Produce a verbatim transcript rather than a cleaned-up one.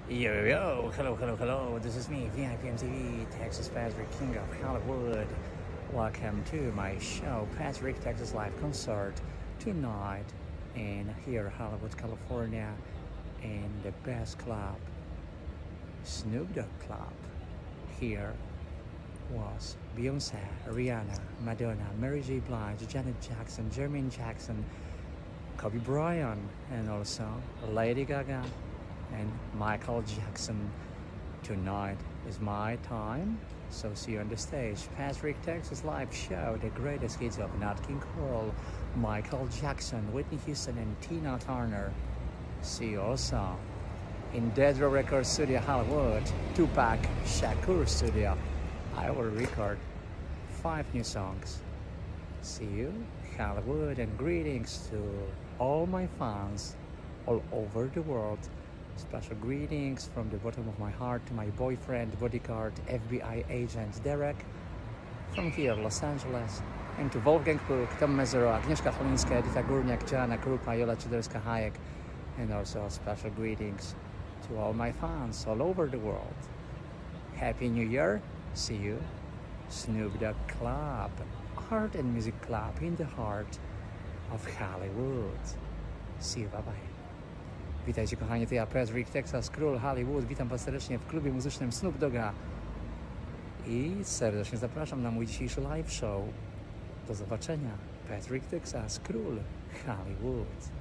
Yo, yo, hello, hello, hello. This is me, V I P M T V, Texas Patrick, King of Hollywood. Welcome to my show, Patrick Texas Live Concert, tonight in here, Hollywood, California, in the best club, Snoop Dogg Club. Here was Beyonce, Rihanna, Madonna, Mary J. Blige, Janet Jackson, Jermaine Jackson, Kobe Bryant, and also Lady Gaga and Michael Jackson. Tonight is my time, so see you on the stage. Patrick Texas Live Show, the greatest hits of Nat King Cole, Michael Jackson, Whitney Houston, and Tina Turner. See you also in Dead Row Records Studio, Hollywood, Tupac Shakur Studio. I will record five new songs. See you, Hollywood, and greetings to all my fans all over the world. Special greetings from the bottom of my heart to my boyfriend, bodyguard, F B I agent Derek from here, Los Angeles, and to Wolfgang Puck, Tom Mesereau, Agnieszka Cholińska, Edyta Górniak, Joanna Krupa, Jola Czyderska-Hayek, and also special greetings to all my fans all over the world. Happy New Year! See you, Snoop Dogg Club, art and music club in the heart of Hollywood. See you, bye-bye. Witajcie kochani, to ja Patrick Texas, król Hollywood. Witam was serdecznie w klubie muzycznym Snoop Dogga i serdecznie zapraszam na mój dzisiejszy live show. Do zobaczenia. Patrick Texas, król Hollywood.